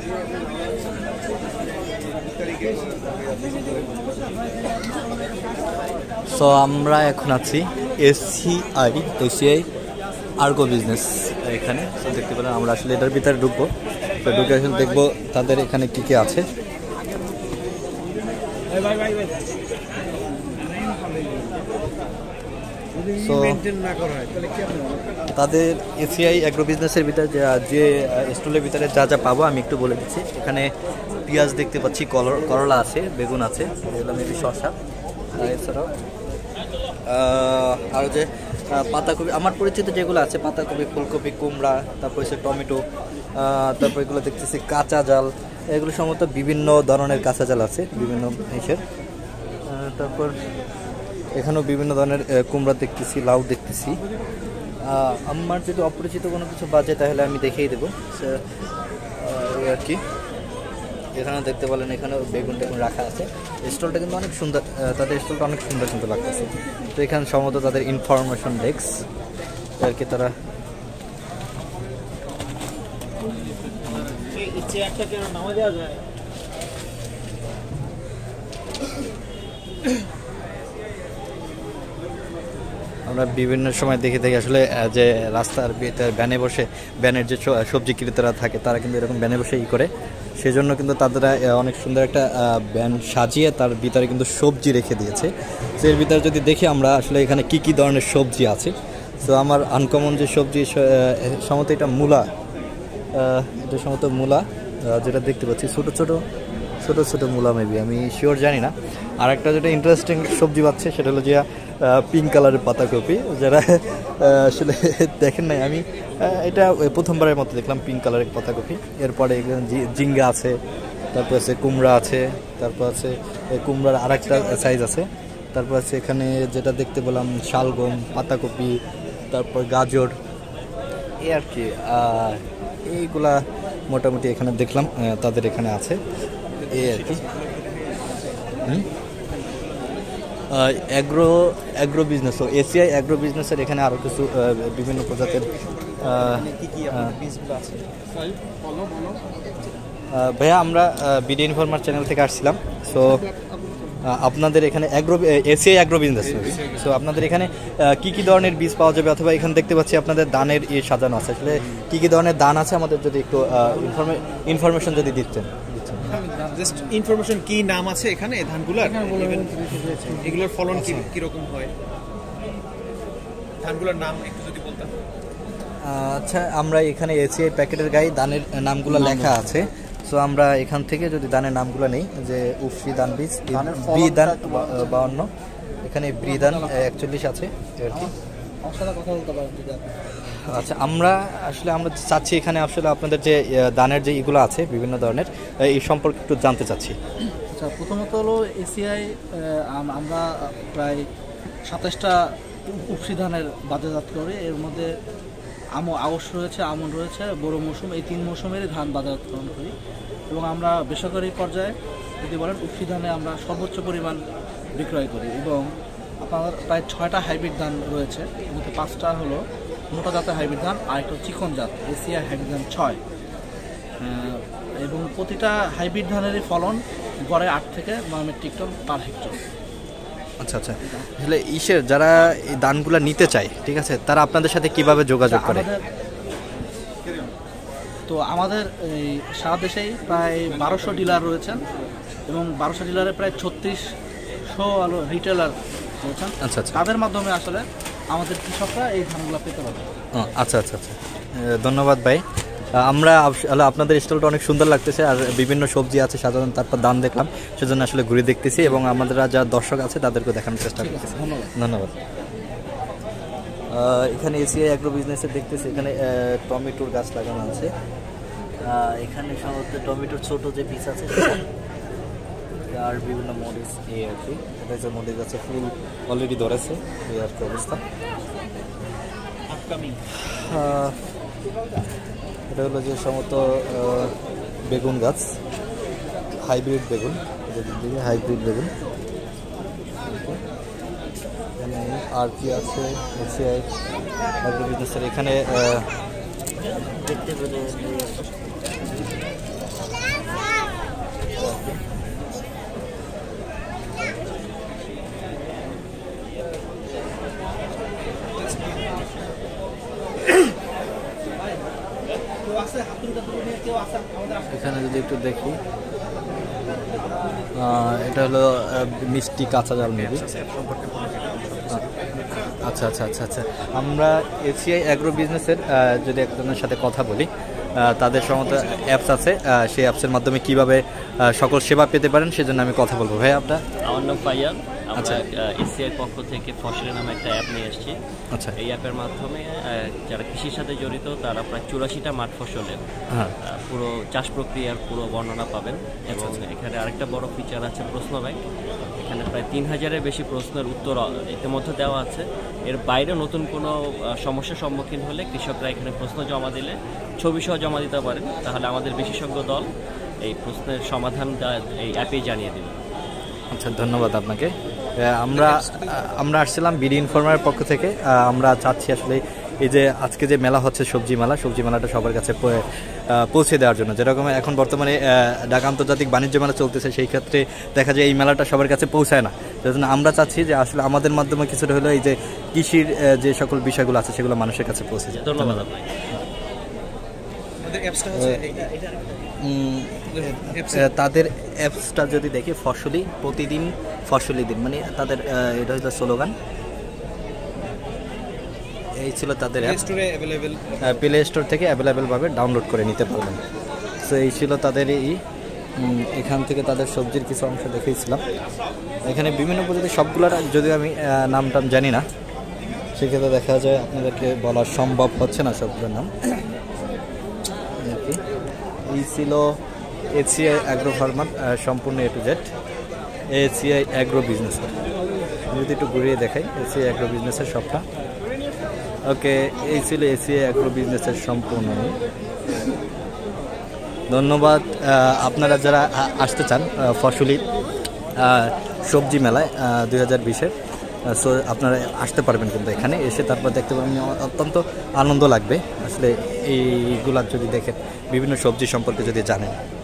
So আমরা এখন আছি এসিআই আর্গো বিজনেস এখানে। দেখতে পেলাম আমরা আসলে এটার ভিতরে ঢুকবো, তো ঢুকে আসলে দেখবো তাদের এখানে কি কি আছে। সো তাদের এসিআই অ্যাগ্রো বিজনেসের ভিতরে যে স্টলের ভিতরে যা যা পাবো আমি একটু বলে দিচ্ছি। এখানে পেঁয়াজ দেখতে পাচ্ছি, করলা আছে, বেগুন আছে, এগুলো মেবি শসা, এছাড়াও আরও যে পাতাকপি আমার পরিচিত যেগুলো আছে, পাতাকপি, ফুলকপি, কুমড়া, তারপর হচ্ছে টমেটো, তারপর এগুলো দেখতেছি কাঁচা জাল, এগুলো সম্ভবত বিভিন্ন ধরনের কাঁচা জাল আছে বিভিন্ন ইসের। তারপর এখানেও বিভিন্ন ধরনের কুমড়া দেখতেছি, লাউ দেখতেছি। আমার যদি অপরিচিত কোনো কিছু বাজে তাহলে আমি দেখিয়ে দেবো আর কি। এখানেও দেখতে পেলেন এখানেও বেগুন টেগুন রাখা আছে। স্টলটা কিন্তু অনেক সুন্দর, তাদের স্টলটা অনেক সুন্দর সুন্দর লাগতেছে। তো এখানে সম্ভবত তাদের ইনফরমেশন ডেস্ক আর কি। তারা আমরা বিভিন্ন সময় দেখে থাকি আসলে যে রাস্তার ভ্যানে বসে, ভ্যানের যে সবজি ক্রেতারা থাকে তারা কিন্তু এরকম ভ্যানে বসে করে, সেজন্য কিন্তু তারা অনেক সুন্দর একটা ভ্যান সাজিয়ে তার ভিতরে কিন্তু সবজি রেখে দিয়েছে। তো এর ভিতরে যদি দেখি আমরা আসলে এখানে কি কি ধরনের সবজি আছে। তো আমার আনকমন যে সবজি সম্ভবত এটা মূলা, এটা সম্ভবত মূলা, যেটা দেখতে পাচ্ছি ছোটো ছোটো মূলা, মেবি আমি শিওর জানি না। আর একটা যেটা ইন্টারেস্টিং সবজি পাচ্ছে সেটা হলো যে পিঙ্ক কালারের পাতাকপি, যারা আসলে দেখেন নাই, আমি এটা প্রথমবারের মতো দেখলাম পিঙ্ক কালারের পাতাকপি। এরপরে জিঙ্গা আছে, তারপর আছে কুমড়া আছে, তারপর আছে কুমড়ার আর একটা সাইজ আছে, তারপর আছে এখানে যেটা দেখতে পেলাম শালগম, পাতাকপি, তারপর গাজর, এই আর কি। এইগুলা মোটামুটি এখানে দেখলাম তাদের এখানে আছে, এই আর কি। অ্যাগ্রো বিজনেস, ও এসিআই অ্যাগ্রো বিজনেসের এখানে আরও কিছু বিভিন্ন প্রজাতির ভাইয়া আমরা বিডি ইনফরমার চ্যানেল থেকে আসছিলাম। সো আপনাদের এখানে এসিআই অ্যাগ্রো বিজনেস, সো আপনাদের এখানে কি কি ধরনের বীজ পাওয়া যাবে, অথবা এখানে দেখতে পাচ্ছি আপনাদের দানের সাজানো আছে, আসলে কি কি ধরনের দান আছে আমাদের যদি একটু ইনফরমেশন যদি দিচ্ছেন। জাস্ট ইনফরমেশন কি নাম আছে এখানে ধানগুলার, এগুলোর ফলন কি রকম হয়, ধানগুলোর নাম একটু যদি বলতেন। আচ্ছা, আমরা এখানে এসিআই প্যাকেটের গায়ে দানের নামগুলো লেখা আছে। সো আমরা এখান থেকে যদি দানের নামগুলো নেই, যে উফরি দান বীজ, বি দান 52, এখানে ব্রি দান 41 আছে আর কি। আচ্ছা, আমরা চাচ্ছি এখানে আসলে আপনাদের যে দানের যে এগুলো আছে বিভিন্ন ধরনের, এই সম্পর্কে একটু জানতে চাচ্ছি। আচ্ছা, প্রথমত হলো এসিআই আমরা প্রায় 27টা উফরি ধানের বাজারজাত করি। এর মধ্যে আউশ রয়েছে, আমন রয়েছে, বড় মৌসুম, এই 3 মৌসুমেরই ধান বাজারজাতকরণ করি। এবং আমরা বেসরকারি পর্যায়ে যদি বলেন উফরি ধানে আমরা সর্বোচ্চ পরিমাণ বিক্রয় করি। এবং আপনার প্রায় 6টা হাইব্রিড ধান রয়েছে, এর মধ্যে 5টা হলো মোটা জাতের হাইব্রিড ধান, আর একটা চিকন জাত এসিআই হাইব্রিড ধান 6। এবং প্রতিটা হাইব্রিড ধানেরই ফলন গড়ে 8 থেকে 9 মেট্রিক টন পার হেক্টর। আচ্ছা আচ্ছা, আসলে যারা এই দানগুলো নিতে চায়, ঠিক আছে, তারা আপনাদের সাথে কিভাবে যোগাযোগ করে? তো আমাদের এই সারা দেশেই প্রায় 1200 ডিলার রয়েছেন, এবং 1200 ডিলারে প্রায় 3600 রিটেলার রয়েছেন। আচ্ছা আচ্ছা, তাদের মাধ্যমে আসলে আমাদের কৃষকরা এই ধানগুলো পেতে পারবে। আচ্ছা আচ্ছা আচ্ছা, ধন্যবাদ ভাই। আমরা আপনাদের স্টলটা অনেক সুন্দর লাগতেছে, আর বিভিন্ন সবজি আছে সাধারণ, তারপর দাম দেখলাম, সেজন্য আসলে ঘুরে দেখতেছি, এবং আমাদের যারা দর্শক আছে তাদেরকে দেখানোর চেষ্টা করতেছি। ধন্যবাদ। এখানে এসিআই অ্যাগ্রো বিজনেসে দেখতেছি এখানে টমেটোর গাছ লাগানো আছে। এখানে সম্ভবত টমেটোর ছোট যে পিস আছে আর বিভিন্ন মরিচ, এই আর কি। এটা যে মরিচ আছে ফুল অলরেডি ধরেছে, এই আর কি অবস্থা। এটা হলো যে সম্ভবত বেগুন গাছ, হাইব্রিড বেগুন, হাইব্রিড বেগুন। আর কি আছে এসিআই অ্যাগ্রো বিজনেসের এখানে দেখতে পেলে এখানে যদি একটু দেখি, এটা হলো মিষ্টি কাঁচা জাল মেবি। আচ্ছা আচ্ছা আচ্ছা আচ্ছা, আমরা এসিআই অ্যাগ্রো বিজনেসের যদি একজনের সাথে কথা বলি, তাদের সম্ভবত অ্যাপস আছে, সেই অ্যাপসের মাধ্যমে কিভাবে সকল সেবা পেতে পারেন সেজন্য আমি কথা বলবো। ভাই আপনার? আমার নাম ফাইয়াল। আমরা এসিআই পক্ষ থেকে ফসলের নামে একটা অ্যাপ নিয়ে এসেছি। আচ্ছা, এই অ্যাপের মাধ্যমে যারা কৃষির সাথে জড়িত তারা প্রায় 84টা মাঠ ফসলের পুরো চাষ প্রক্রিয়ার পুরো বর্ণনা পাবেন। এবং এখানে আরেকটা বড় ফিচার আছে প্রশ্ন ব্যাংক। এখানে প্রায় 3000-এর বেশি প্রশ্নের উত্তর ইতিমধ্যে দেওয়া আছে। এর বাইরে নতুন কোনো সমস্যার সম্মুখীন হলে কৃষকরা এখানে প্রশ্ন জমা দিলে ছবি সহ জমা দিতে পারেন, তাহলে আমাদের বিশেষজ্ঞ দল এই প্রশ্নের সমাধান এই অ্যাপেই জানিয়ে দেবে। আচ্ছা, ধন্যবাদ আপনাকে। আমরা আসছিলাম বিডি ইনফরমারের পক্ষ থেকে। আমরা চাচ্ছি আসলে এই যে আজকে যে মেলা হচ্ছে সবজি মেলাটা সবার কাছে পৌঁছে দেওয়ার জন্য। যেরকম এখন বর্তমানে ঢাকা আন্তর্জাতিক বাণিজ্য মেলা চলতেছে, সেই ক্ষেত্রে দেখা যায় এই মেলাটা সবার কাছে পৌঁছায় না। সেজন্য আমরা চাচ্ছি যে আসলে আমাদের মাধ্যমে কিছুটা হলেও এই যে কৃষির যে সকল বিষয়গুলো আছে সেগুলো মানুষের কাছে পৌঁছে যায়। ধন্যবাদ আপনাকে। তাদের অ্যাপসটা যদি দেখি, ফসলি প্রতিদিন ফসলি দিন, মানে তাদের এটা হচ্ছে স্লোগান। এই ছিল তাদের অ্যাপ, প্লে স্টোর থেকে অ্যাভেলেবেলভাবে ডাউনলোড করে নিতে পারবেন। তো এই ছিল তাদের এখান থেকে তাদের সবজির কিছু অংশ দেখিয়েছিলাম। এখানে বিভিন্ন প্রজাতির সবগুলোর যদিও আমি নাম জানি না, সেক্ষেত্রে দেখা যায় আপনাদেরকে বলা সম্ভব হচ্ছে না সবগুলোর নাম। এই ছিল এসিআই অ্যাগ্রো ফার্মার সম্পূর্ণ A to Z, ACI agro বিজনেসের। যদি একটু ঘুরিয়ে দেখাই এসিআই অ্যাগ্রো বিজনেসের সবটা। ওকে, এই ছিল এসিআই অ্যাগ্রো বিজনেসের সম্পূর্ণ। ধন্যবাদ। আপনারা যারা আসতে চান ফসলি সবজি মেলায় 2020-এর, সো আপনারা আসতে পারবেন, কিন্তু এখানে এসে তারপর দেখতে পাবেন অত্যন্ত আনন্দ লাগবে আসলে এইগুলা যদি দেখেন, বিভিন্ন সবজি সম্পর্কে যদি জানেন।